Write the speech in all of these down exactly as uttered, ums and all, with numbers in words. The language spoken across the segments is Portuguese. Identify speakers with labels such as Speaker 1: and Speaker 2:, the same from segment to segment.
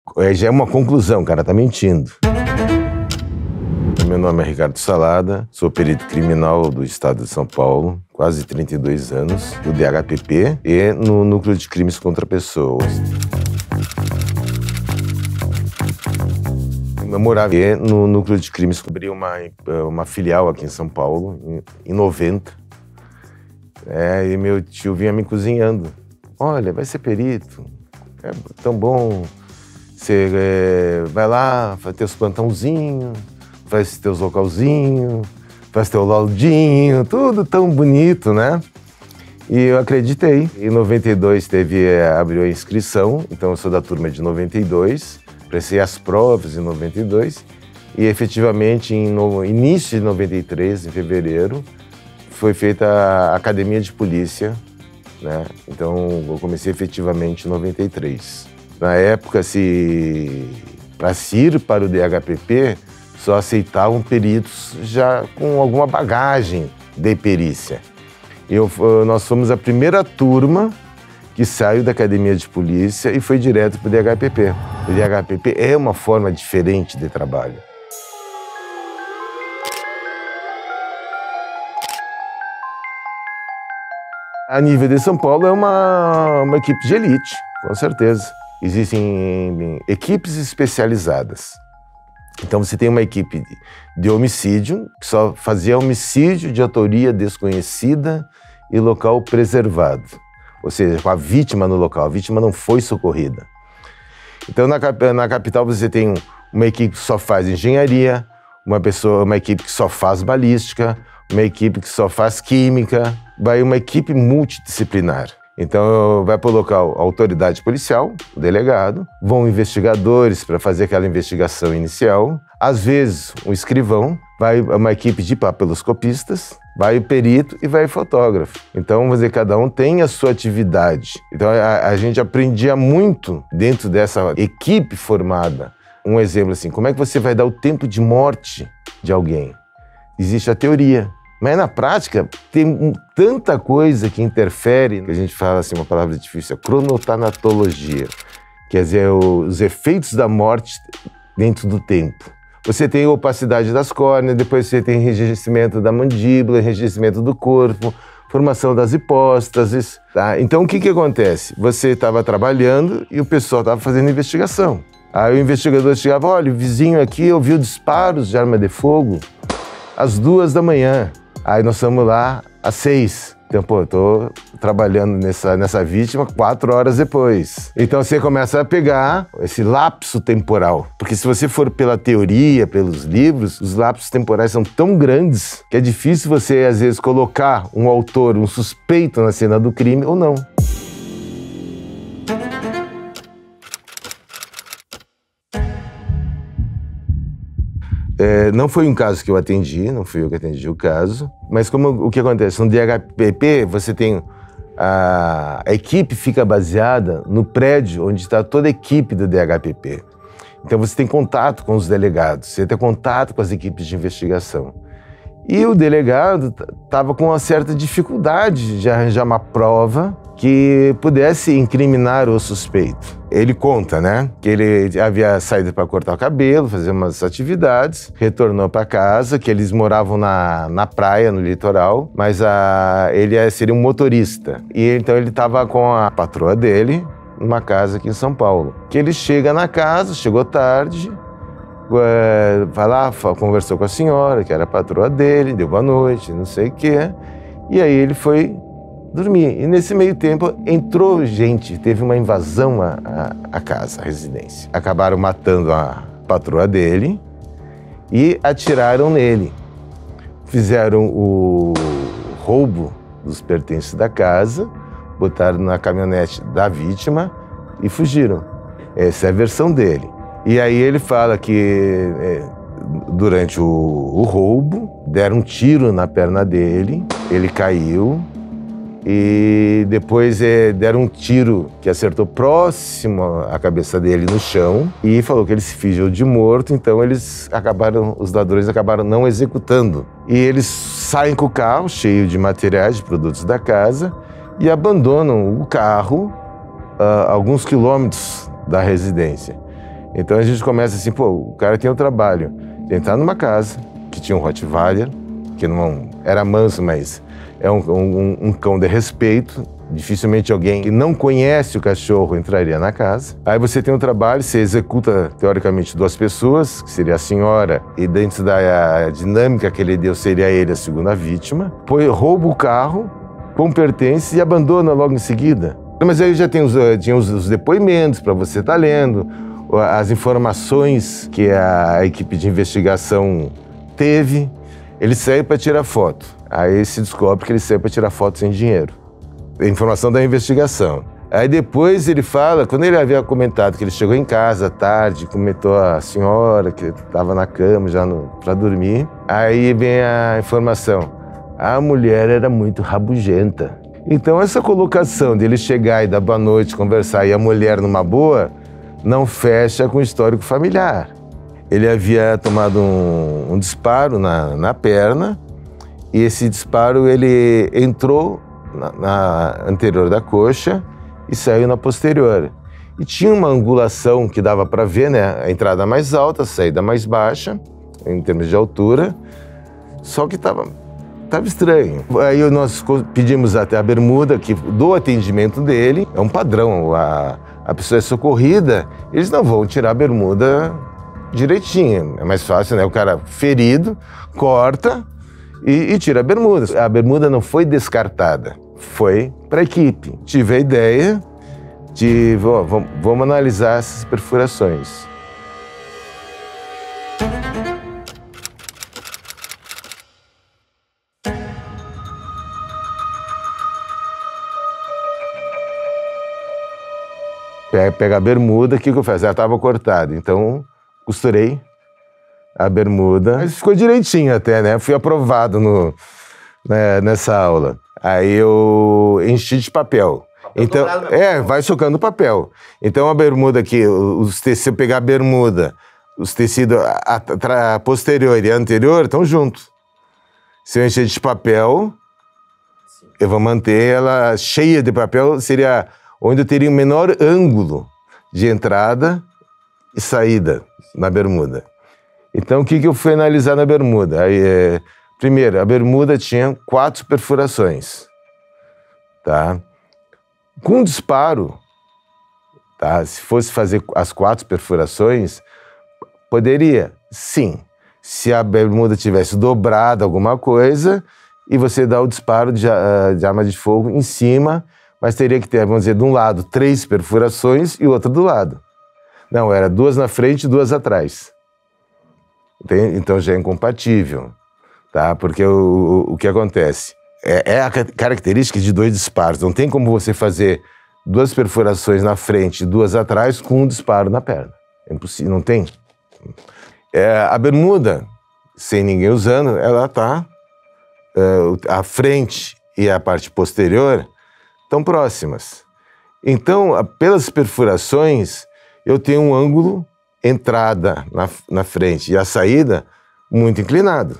Speaker 1: já é uma conclusão, o cara tá mentindo. Meu nome é Ricardo Salada, sou perito criminal do estado de São Paulo, quase trinta e dois anos, do D H P P e no Núcleo de Crimes contra Pessoas. Eu morava no Núcleo de Crimes, cobri uma, uma filial aqui em São Paulo, em, em noventa. É, e meu tio vinha me cozinhando. Olha, vai ser perito, é tão bom. Você é, vai lá, faz teus plantãozinhos, faz teus localzinhos, faz teu laudinho, tudo tão bonito, né? E eu acreditei. Em noventa e dois teve, é, abriu a inscrição, então eu sou da turma de noventa e dois, prestei as provas em noventa e dois e efetivamente em no início de noventa e três, em fevereiro, foi feita a academia de polícia, né? Então eu comecei efetivamente em noventa e três. Na época, se para se ir para o D H P P, só aceitavam peritos já com alguma bagagem de perícia. Eu, nós fomos a primeira turma que saiu da academia de polícia e foi direto para o D H P P. O D H P P é uma forma diferente de trabalho. A nível de São Paulo é uma, uma equipe de elite, com certeza. Existem equipes especializadas. Então você tem uma equipe de homicídio, que só fazia homicídio de autoria desconhecida e local preservado. Ou seja, com a vítima no local, a vítima não foi socorrida. Então na, na capital você tem uma equipe que só faz engenharia, uma, pessoa, uma equipe que só faz balística, uma equipe que só faz química, vai uma equipe multidisciplinar. Então vai para o local a autoridade policial, o delegado, vão investigadores para fazer aquela investigação inicial, às vezes um escrivão, vai uma equipe de papiloscopistas, vai o perito e vai o fotógrafo. Então, vamos dizer, cada um tem a sua atividade. Então a, a gente aprendia muito dentro dessa equipe formada. Um exemplo assim, como é que você vai dar o tempo de morte de alguém? Existe a teoria. Mas na prática, tem um, tanta coisa que interfere, que a gente fala assim, uma palavra difícil, a cronotanatologia, quer dizer, os efeitos da morte dentro do tempo. Você tem a opacidade das córneas, depois você tem enrijecimento da mandíbula, enrijecimento do corpo, formação das hipóstases. Tá? Então o que, que acontece? Você estava trabalhando e o pessoal estava fazendo investigação. Aí o investigador chegava, olha, o vizinho aqui ouviu disparos de arma de fogo às duas da manhã. Aí nós estamos lá às seis. Então, pô, eu tô trabalhando nessa, nessa vítima quatro horas depois. Então você começa a pegar esse lapso temporal. Porque se você for pela teoria, pelos livros, os lapsos temporais são tão grandes que é difícil você, às vezes, colocar um autor, um suspeito na cena do crime ou não. É, não foi um caso que eu atendi, não fui eu que atendi o caso, mas como o que acontece? No D H P P você tem a, a equipe fica baseada no prédio onde está toda a equipe do D H P P. Então você tem contato com os delegados, você tem contato com as equipes de investigação. E o delegado estava com uma certa dificuldade de arranjar uma prova que pudesse incriminar o suspeito. Ele conta, né, que ele havia saído para cortar o cabelo, fazer umas atividades, retornou para casa, que eles moravam na, na praia, no litoral, mas a, ele seria um motorista. E então ele estava com a patroa dele numa casa aqui em São Paulo. Que ele chega na casa, chegou tarde, é, vai lá, conversou com a senhora, que era a patroa dele, deu boa noite, não sei o quê, e aí ele foi dormir. E nesse meio tempo entrou gente, teve uma invasão à, à, à casa, à residência. Acabaram matando a patroa dele e atiraram nele. Fizeram o roubo dos pertences da casa, botaram na caminhonete da vítima e fugiram. Essa é a versão dele. E aí ele fala que é, durante o, o roubo deram um tiro na perna dele, ele caiu. E depois é, deram um tiro que acertou próximo à cabeça dele no chão e falou que ele se fingiu de morto, então eles acabaram, os ladrões acabaram não executando. E eles saem com o carro cheio de materiais, de produtos da casa e abandonam o carro a alguns quilômetros da residência. Então a gente começa assim, pô, o cara tem o trabalho de entrar numa casa que tinha um Rottweiler, que não era manso, mas é um, um, um cão de respeito. Dificilmente alguém que não conhece o cachorro entraria na casa. Aí você tem um trabalho, você executa, teoricamente, duas pessoas, que seria a senhora, e dentro da dinâmica que ele deu, seria ele a segunda vítima. Põe, rouba o carro com pertences e abandona logo em seguida. Mas aí já tem os, tinha os, os depoimentos para você estar lendo, as informações que a equipe de investigação teve. Ele saiu para tirar foto. Aí se descobre que ele saiu para tirar foto sem dinheiro. Informação da investigação. Aí depois ele fala, quando ele havia comentado que ele chegou em casa à tarde, comentou a senhora que estava na cama já para dormir, aí vem a informação, a mulher era muito rabugenta. Então essa colocação dele chegar e dar boa noite, conversar e a mulher numa boa, não fecha com o histórico familiar. Ele havia tomado um, um disparo na, na perna e esse disparo ele entrou Na, na anterior da coxa e saiu na posterior. E tinha uma angulação que dava para ver, né? A entrada mais alta, a saída mais baixa, em termos de altura, só que estava tava estranho. Aí nós pedimos até a bermuda que, do atendimento dele, é um padrão, a, a pessoa é socorrida, eles não vão tirar a bermuda direitinho. É mais fácil, né? O cara ferido, corta, E, e tira a bermuda. A bermuda não foi descartada, foi para a equipe. Tive a ideia de, ó, vamos, vamos analisar essas perfurações. Pega a bermuda, o que, que eu faço? Ela estava cortada, então costurei a bermuda, mas ficou direitinho até, né? Fui aprovado no, né, nessa aula. Aí eu enchi de papel. papel então, é, vai socando papel. Então a bermuda aqui, os tecidos, se eu pegar a bermuda, os tecidos a, a, a posterior e a anterior estão juntos. Se eu encher de papel, eu vou manter ela cheia de papel, seria onde eu teria o menor ângulo de entrada e saída na bermuda. Então, o que, que eu fui analisar na bermuda? Aí, é, primeiro, a bermuda tinha quatro perfurações, tá? Com disparo, tá? Se fosse fazer as quatro perfurações, poderia, sim. Se a bermuda tivesse dobrado alguma coisa e você dá o disparo de, de arma de fogo em cima, mas teria que ter, vamos dizer, de um lado, três perfurações e outro do lado. Não, era duas na frente e duas atrás. Então já é incompatível, tá? Porque o, o, o que acontece? É, é a característica de dois disparos. Não tem como você fazer duas perfurações na frente e duas atrás com um disparo na perna. É impossível, não tem. É, a bermuda, sem ninguém usando, ela tá... É, a frente e a parte posterior estão próximas. Então, pelas perfurações, eu tenho um ângulo entrada na, na frente e a saída muito inclinado.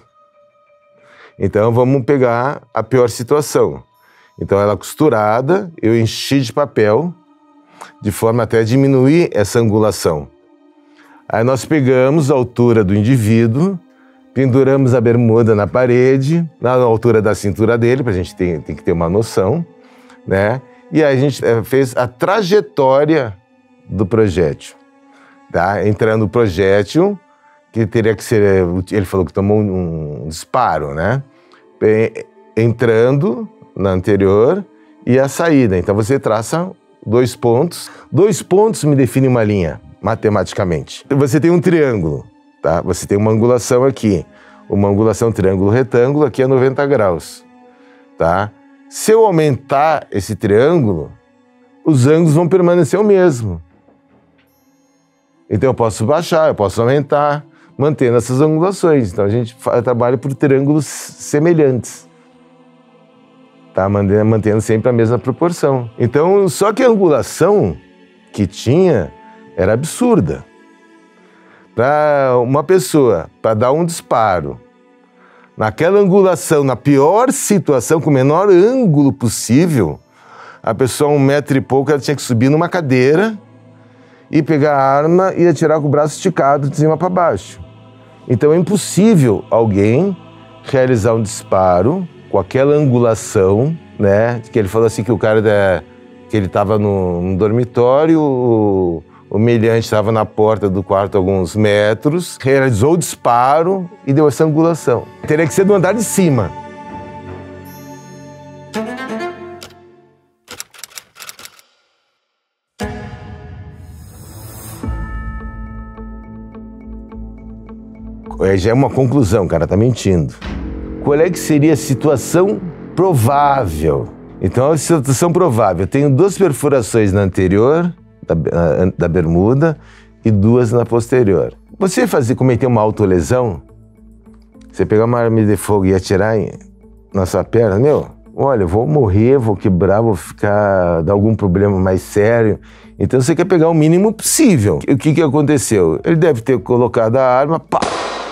Speaker 1: Então vamos pegar a pior situação. Então ela costurada, eu enchi de papel, de forma até a diminuir essa angulação. Aí nós pegamos a altura do indivíduo, penduramos a bermuda na parede, na altura da cintura dele, para a gente ter, ter que ter uma noção, né? E aí a gente fez a trajetória do projétil. Tá? Entrando o projétil, que teria que ser, ele falou que tomou um, um disparo, né? Entrando na anterior e a saída. Então você traça dois pontos. Dois pontos me definem uma linha, matematicamente. Você tem um triângulo, tá? Você tem uma angulação aqui. Uma angulação triângulo-retângulo, aqui é noventa graus, tá? Se eu aumentar esse triângulo, os ângulos vão permanecer o mesmo. Então eu posso baixar, eu posso aumentar, mantendo essas angulações. Então a gente trabalha por triângulos semelhantes, tá? Mantendo sempre a mesma proporção. Então, só que a angulação que tinha era absurda. Para uma pessoa, para dar um disparo, naquela angulação, na pior situação, com o menor ângulo possível, a pessoa, um metro e pouco, ela tinha que subir numa cadeira e pegar a arma e atirar com o braço esticado de cima para baixo. Então é impossível alguém realizar um disparo com aquela angulação, né? Que ele falou assim que o cara da, que ele estava no, no dormitório, o, o humilhante estava na porta do quarto a alguns metros, realizou o disparo e deu essa angulação. Teria que ser do andar de cima. Já é uma conclusão, o cara tá mentindo. Qual é que seria a situação provável? Então, a situação provável, eu tenho duas perfurações na anterior, da, da bermuda, e duas na posterior. Você fazer, cometer uma autolesão, você pegar uma arma de fogo e atirar em, na sua perna, meu, olha, vou morrer, vou quebrar, vou ficar, dar algum problema mais sério. Então, você quer pegar o mínimo possível. O que que aconteceu? Ele deve ter colocado a arma, pá!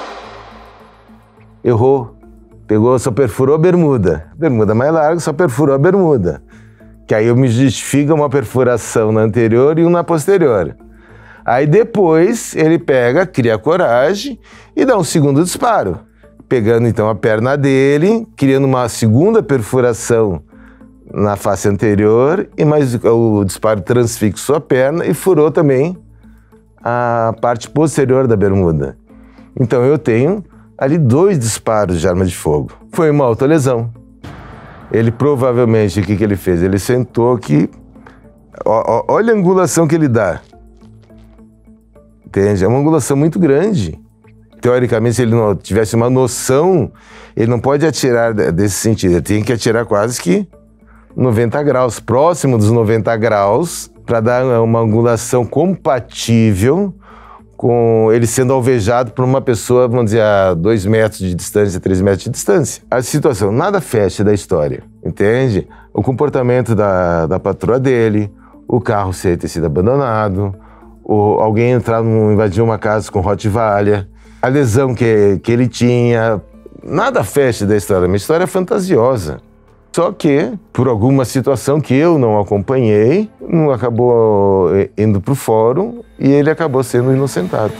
Speaker 1: Errou, pegou, só perfurou a bermuda. Bermuda mais larga, só perfurou a bermuda. Que aí eu me justifico uma perfuração na anterior e uma na posterior. Aí depois ele pega, cria coragem e dá um segundo disparo. Pegando então a perna dele, criando uma segunda perfuração na face anterior e mais o disparo transfixou a perna e furou também a parte posterior da bermuda. Então eu tenho ali dois disparos de arma de fogo. Foi uma autolesão. Ele provavelmente, o que, que ele fez? Ele sentou aqui, ó, ó, olha a angulação que ele dá. Entende? É uma angulação muito grande. Teoricamente, se ele não tivesse uma noção, ele não pode atirar desse sentido. Ele tem que atirar quase que noventa graus, próximo dos noventa graus, para dar uma angulação compatível com ele sendo alvejado por uma pessoa, vamos dizer, a dois metros de distância, três metros de distância. A situação, nada fecha da história, entende? O comportamento da, da patroa dele, o carro ser, ter sido abandonado, o, alguém entrar, num, invadir uma casa com Rottweiler, a lesão que, que ele tinha, nada fecha da história, uma história fantasiosa. Só que, por alguma situação que eu não acompanhei, não acabou indo para o fórum e ele acabou sendo inocentado.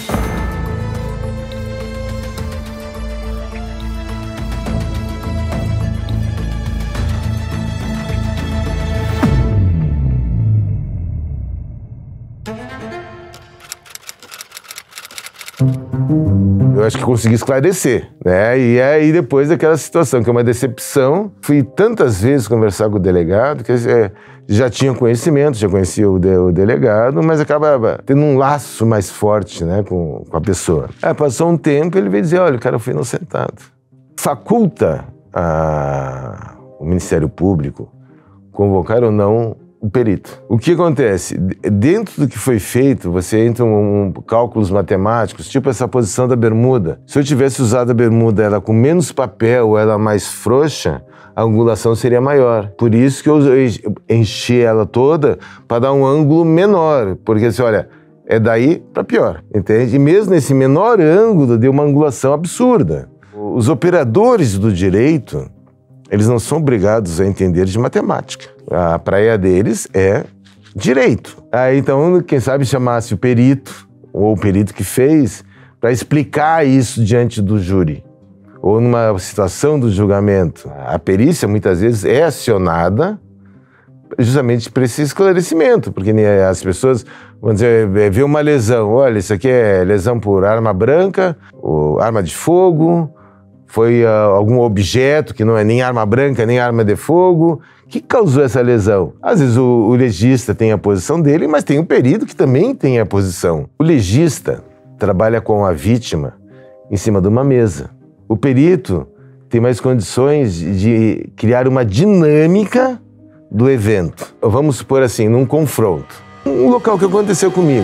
Speaker 1: Eu acho que consegui esclarecer, né? E aí depois daquela situação, que é uma decepção, fui tantas vezes conversar com o delegado, que é, já tinha conhecimento, já conhecia o, de, o delegado, mas acaba tendo um laço mais forte, né, com, com a pessoa. Aí passou um tempo, ele veio dizer, olha, o cara foi inocentado. Faculta a, o Ministério Público convocar ou não o perito. O que acontece? Dentro do que foi feito, você entra em um, cálculos matemáticos, tipo essa posição da bermuda. Se eu tivesse usado a bermuda ela com menos papel ou ela mais frouxa, a angulação seria maior. Por isso que eu enchi ela toda para dar um ângulo menor. Porque assim, olha, é daí para pior, entende? E mesmo nesse menor ângulo deu uma angulação absurda. Os operadores do direito, eles não são obrigados a entender de matemática. A praia deles é direito. Aí, então, quem sabe chamasse o perito, ou o perito que fez, para explicar isso diante do júri. Ou numa situação do julgamento. A perícia, muitas vezes, é acionada justamente para esse esclarecimento, porque as pessoas vão dizer, vê uma lesão, olha, isso aqui é lesão por arma branca, ou arma de fogo, foi uh, algum objeto que não é nem arma branca, nem arma de fogo, que causou essa lesão. Às vezes o, o legista tem a posição dele, mas tem o perito que também tem a posição. O legista trabalha com a vítima em cima de uma mesa. O perito tem mais condições de criar uma dinâmica do evento. Vamos supor assim, num confronto. Um local que aconteceu comigo.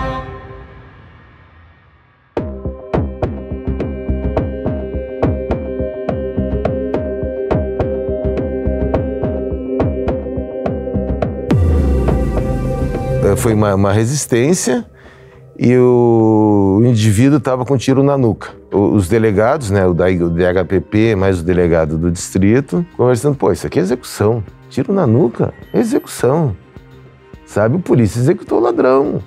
Speaker 1: Foi uma, uma resistência e o indivíduo estava com tiro na nuca. Os delegados, né, o da D H P P, mais o delegado do distrito, conversando, pô, isso aqui é execução. Tiro na nuca é execução. Sabe, o polícia executou o ladrão.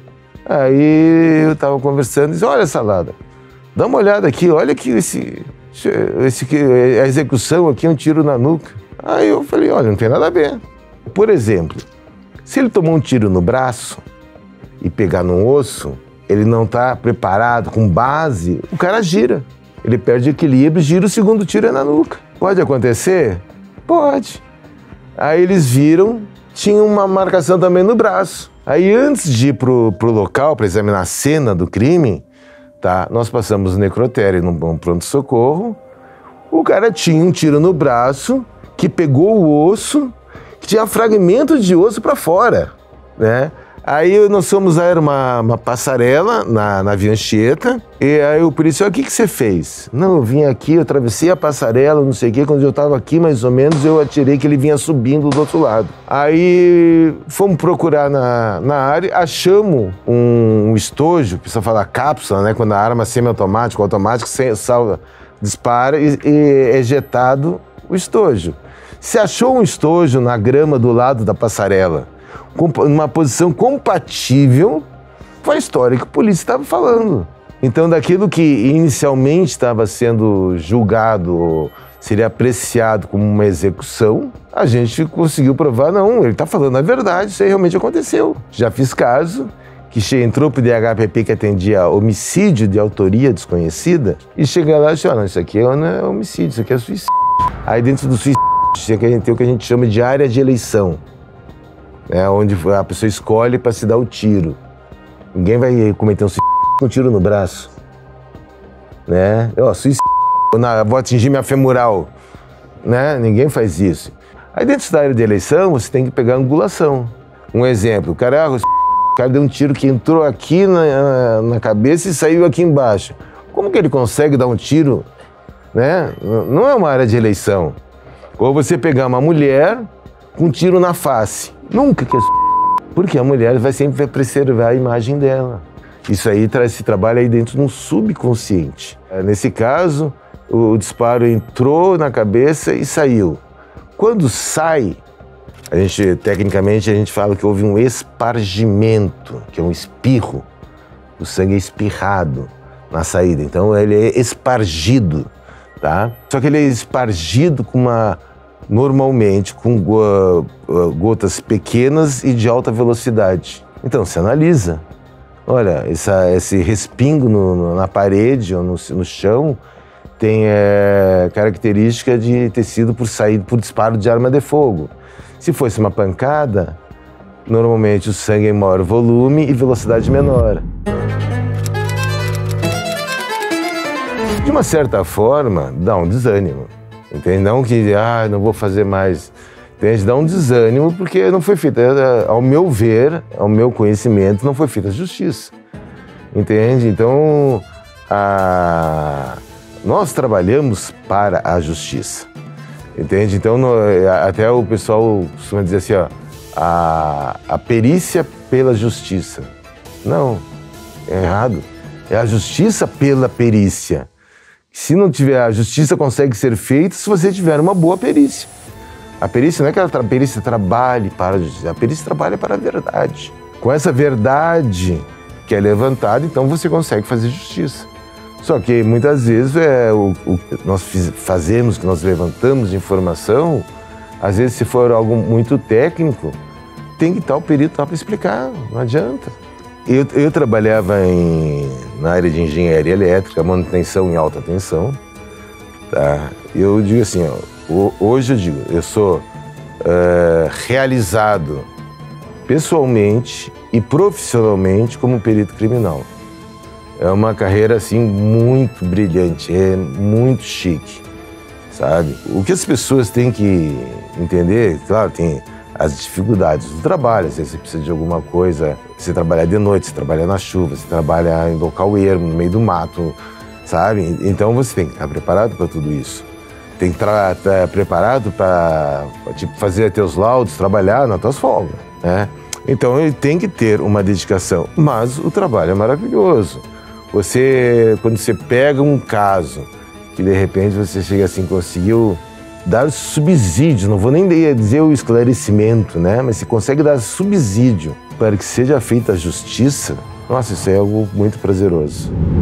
Speaker 1: Aí eu tava conversando e disse, olha, Salada, dá uma olhada aqui, olha aqui esse, esse, a execução aqui, um tiro na nuca. Aí eu falei, olha, não tem nada a ver. Por exemplo, se ele tomou um tiro no braço e pegar no osso, ele não está preparado, com base, o cara gira. Ele perde equilíbrio, gira, o segundo tiro é na nuca. Pode acontecer? Pode. Aí eles viram, tinha uma marcação também no braço. Aí antes de ir pro, pro local, para examinar a cena do crime, tá, nós passamos o necrotério num pronto-socorro, o cara tinha um tiro no braço, que pegou o osso, que tinha fragmento de osso para fora, né? Aí nós fomos a uma, uma passarela na, na Via Anchieta, e aí o policial, o que que você fez? Não, eu vim aqui, eu atravessei a passarela, não sei o quê, quando eu estava aqui mais ou menos, eu atirei que ele vinha subindo do outro lado. Aí fomos procurar na, na área, achamos um, um estojo, precisa falar cápsula, né? Quando a arma semiautomática ou automática salva, dispara e, e é ejetado o estojo. Se achou um estojo na grama do lado da passarela, numa posição compatível com a história que a polícia estava falando. Então, daquilo que inicialmente estava sendo julgado, seria apreciado como uma execução, a gente conseguiu provar, não, ele está falando a verdade, isso aí realmente aconteceu. Já fiz caso que entrou para o D H P P que atendia homicídio de autoria desconhecida e chega lá e disse, olha, isso aqui não é homicídio, isso aqui é suicídio. Aí dentro do suicídio tem o que a gente chama de área de eleição. É onde a pessoa escolhe para se dar o tiro. Ninguém vai cometer um suicídio com um tiro no braço. Né? Ó, suicídio, vou atingir minha femoral. Né? Ninguém faz isso. Aí dentro da área de eleição, você tem que pegar a angulação. Um exemplo, o cara, o cara deu um tiro que entrou aqui na, na cabeça e saiu aqui embaixo. Como que ele consegue dar um tiro? Né? Não é uma área de eleição. Ou você pegar uma mulher com um tiro na face. Nunca que é porque a mulher vai sempre preservar a imagem dela. Isso aí traz esse trabalho aí dentro de um subconsciente. Nesse caso, o disparo entrou na cabeça e saiu. Quando sai, a gente, tecnicamente a gente fala que houve um espargimento, que é um espirro. O sangue é espirrado na saída, então ele é espargido, tá? Só que ele é espargido com uma normalmente com gotas pequenas e de alta velocidade. Então, você analisa. Olha, essa, esse respingo no, no, na parede ou no, no chão tem é, característica de ter sido por saída por disparo de arma de fogo. Se fosse uma pancada, normalmente o sangue é em maior volume e velocidade menor. De uma certa forma, dá um desânimo. Entende? Não que, ah, não vou fazer mais. Entende? Dá um desânimo porque não foi feita, ao meu ver, ao meu conhecimento, não foi feita a justiça. Entende? Então, a... nós trabalhamos para a justiça. Entende? Então, no... até o pessoal costuma dizer assim, ó, a... a perícia pela justiça. Não, é errado. É a justiça pela perícia. Se não tiver, a justiça consegue ser feita se você tiver uma boa perícia. A perícia não é que a perícia trabalhe para a justiça, a perícia trabalha para a verdade. Com essa verdade que é levantada, então você consegue fazer justiça. Só que muitas vezes é, o, o que nós fazemos, que nós levantamos de informação, às vezes se for algo muito técnico, tem que estar o perito lá para explicar, não adianta. Eu, eu trabalhava em, na área de engenharia elétrica, manutenção em alta tensão. Tá? Eu digo assim, ó, hoje eu digo, eu sou uh, realizado pessoalmente e profissionalmente como perito criminal. É uma carreira assim muito brilhante, é muito chique, sabe? O que as pessoas têm que entender, claro, tem as dificuldades do trabalho, se você precisa de alguma coisa, você trabalhar de noite, você trabalha na chuva, você trabalha em local ermo, no meio do mato, sabe? Então você tem que estar preparado para tudo isso. Tem que estar preparado para tipo, fazer teus laudos, trabalhar nas tuas folgas, né? Então ele tem que ter uma dedicação, mas o trabalho é maravilhoso. Você, quando você pega um caso que de repente você chega assim, conseguiu dar subsídio, não vou nem dizer o esclarecimento, né? Mas se consegue dar subsídio para que seja feita a justiça, Nossa, isso é algo muito prazeroso.